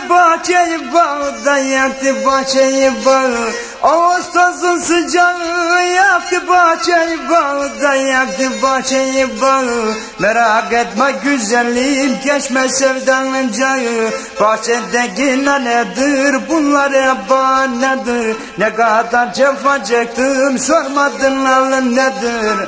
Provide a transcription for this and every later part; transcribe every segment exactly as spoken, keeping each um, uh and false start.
bahçeyi bağda yaktı bahçeyi bağı. Ağustos'un sıcağı yaktı bahçeyi bağda yaktı bahçeyi bağı. Merak etme güzelim geçme sevdanın cağı. Bahçedeki nedir bunlar hep bahanedir. Ne kadar cefa çektim sormadın alın nedir.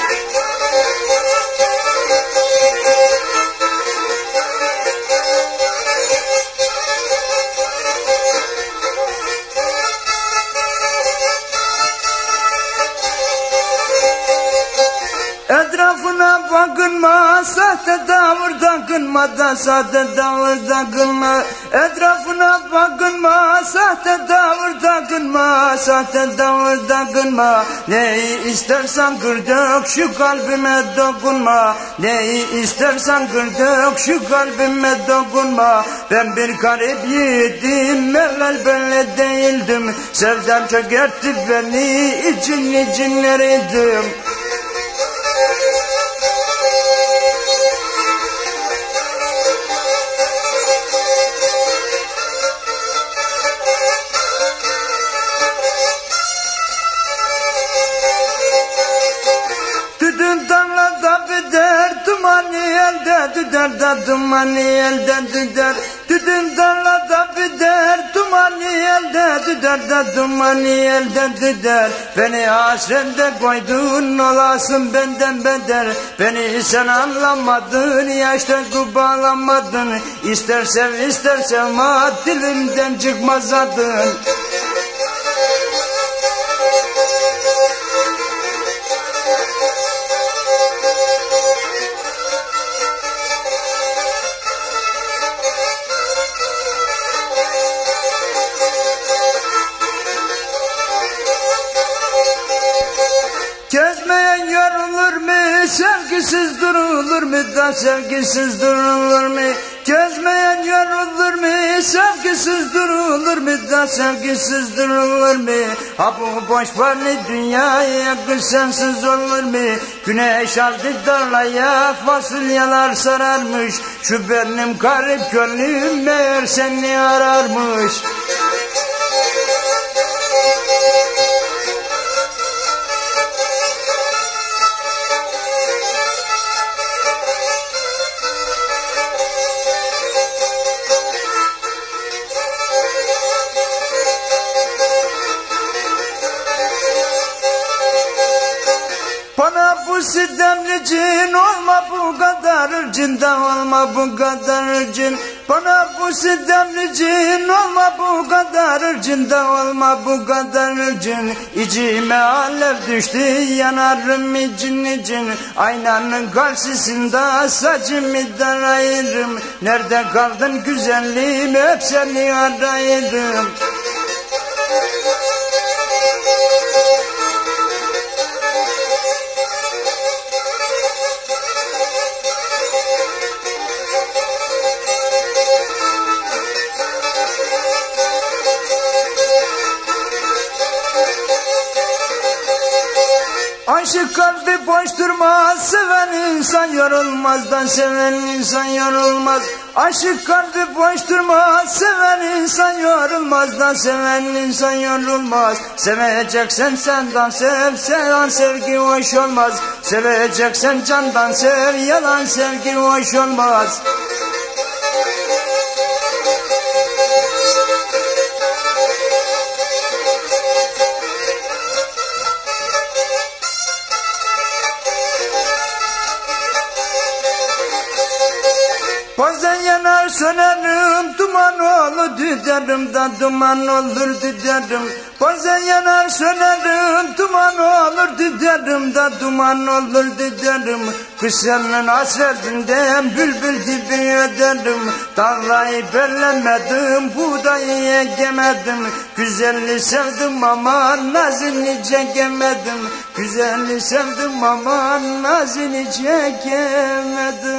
Etrafına bakınma, sahte davır takınma da sahte davır takınma. Etrafına bakınma, sahte davır takınma, sahte davır takınma. Neyi istersen kır dök, şu kalbime dokunma. Neyi istersen kır dök, şu kalbime dokunma. Ben bir garip yiğidim, evvel böyle değildim. Sevdam çökertti beni, için içinleriydim. Tütün tarlada bider, dumanı elde tüter da dumanı elde tüter. Tütün tarlada bider, dumanı elde tüter da dumanı elde tüter. Beni hasrete koydun, olasın benden beter. Beni sen anlamadın, yaşta bağlamadın. İster sev ister sevme, dilimden çıkmaz adın. Gezmeyen yorulur mu? Sevgisiz durulur mu da sevgisiz durulur mu? Gezmeyen yorulur mu? Sevgisiz durulur mu da sevgisiz durulur mu? Ha bu boş varlı dünyaya kız sensiz olur mu? Güneş aldı darlaya fasulyeler sararmış. Şu benim garip gönlüm meğer seni ararmış. Bana bu sitemli cin olma bu kadar cindan olma bu kadar cin. Bana bu sitemli cin olma bu kadar cindan olma bu kadar cin. İçime alev düştü yanarım için için. Aynanın karşısında saçımı darayırım. Nerede kaldın güzelliğim hep seni arayırım. Aşık kalbi boş durmaz, seven insan yorulmaz da seven insan yorulmaz. Aşık kalbi boş durmaz, seven insan yorulmaz da seven insan yorulmaz. Seveceksen senden sev, yalan sevgi hoş olmaz. Seveceksen candan sev, yalan sevgi hoş olmaz. Bazen yanar sönerim, duman olur düderim da duman olur düderim. Bazen yanar sönerim, duman olur düderim da duman olur düderim. Kış senin hasretinden bülbül gibi öderim. Tarlayı bellemedim, buğdayı ekemedim. Güzelli sevdim ama nazını çekemedim. Güzelli sevdim ama nazını çekemedim.